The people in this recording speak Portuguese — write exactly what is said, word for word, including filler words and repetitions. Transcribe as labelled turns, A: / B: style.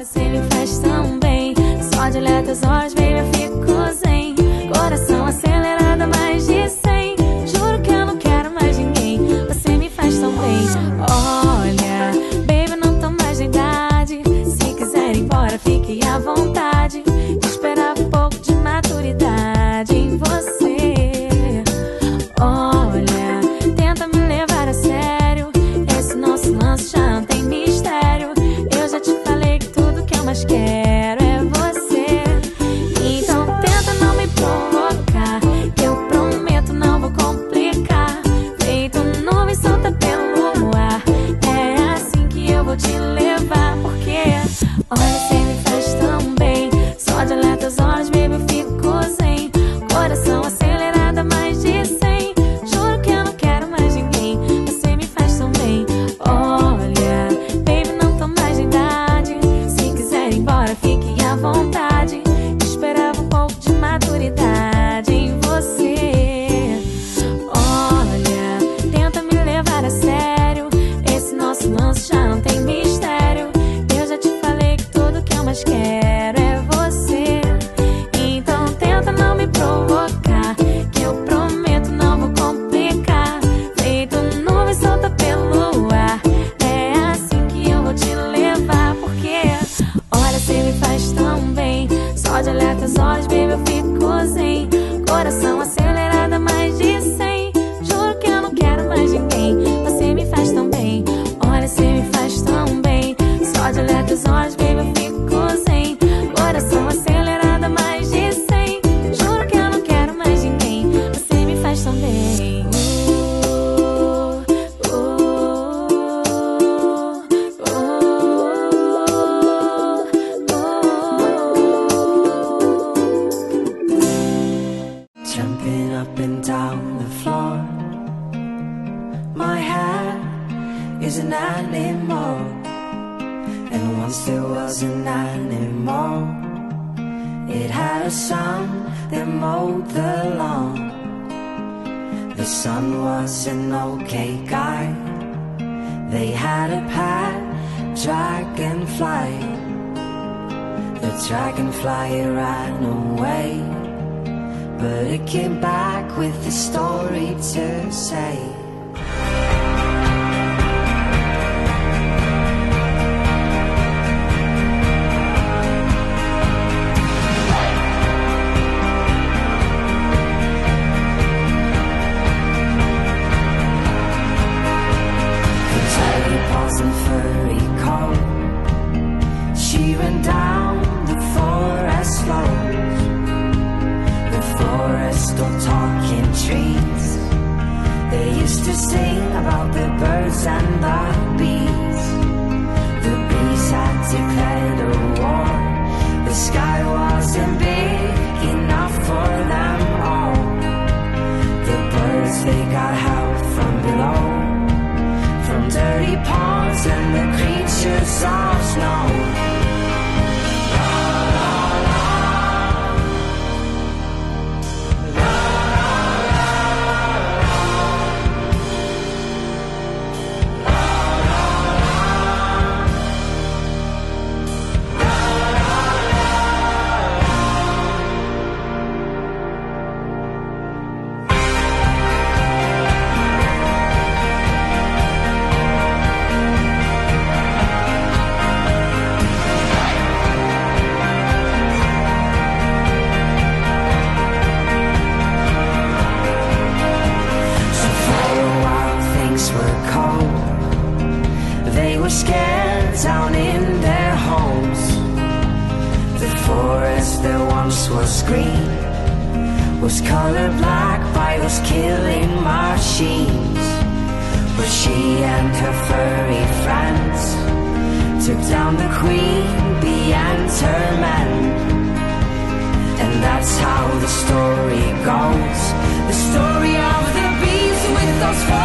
A: Olha, cê me faz tão bem. Só de olhar teus olhos, baby, eu fico zen. Coração acelerado a mais de cem. Juro que eu não quero mais ninguém. Você me faz tão bem. Olha, baby, não tô mais de idade. Se quiser ir embora, fique à vontade. Esperava um pouco de maturidade em você. Olha, tenta me levar a sério. Esse nosso lance já não tem mistério. Eu já te falei que tudo que eu mais quero é você. Então tenta não me provocar, que eu prometo não vou complicar. Feito nuvem solta pelo ar, é assim que eu vou te levar. Porque olha, cê me faz tão bem. Só de olhar teus olhos, baby, eu fico zen. Coração acelerado a mais de cem. Juro que eu não quero mais ninguém. Você me faz tão bem. Olha, baby, não tô mais de idade. Se quiser ir embora, fique à vontade. Esperava um pouco de maturidade em você. Olha, tenta me levar a sério. Esse nosso lance já não tem mistério. Eu já te falei que tudo que eu mais quero é você. Então tenta não me provocar, que eu prometo não vou complicar. Feito nuvem solta pelo ar, é assim que eu vou te levar. Porque olha, cê me faz tão bem. Só de olhar teus olhos, baby, eu fico zen. Coração acelerado a mais de cem. Juro que eu não quero mais ninguém. Você me faz tão bem. Olha, cê me faz tão bem. Só de olhar teus olhos, baby, eu fico zen. Coração acelerado a mais de cem. Juro que eu não quero mais ninguém. Você me faz tão bem. Uh, uh, uh, uh.
B: Jumping up and down the floor. My hair is an animal, and once there was an animal. It had a son that mowed the lawn. The son was an okay guy. They had a pet dragonfly. The dragonfly ran away, but it came back with a story to say. And furry coat, she ran down the forest slopes. The forest of talking trees. They used to sing about the birds and the bees. The bees had declared a war. The sky wasn't big enough for them all. The birds, they got help from below, from dirty ponds and the creatures of snow. Scared down in their homes. The forest that once was green was colored black by those killing machines. But she and her furry friends took down the queen bee and her men. And that's how the story goes. The story of the bees with those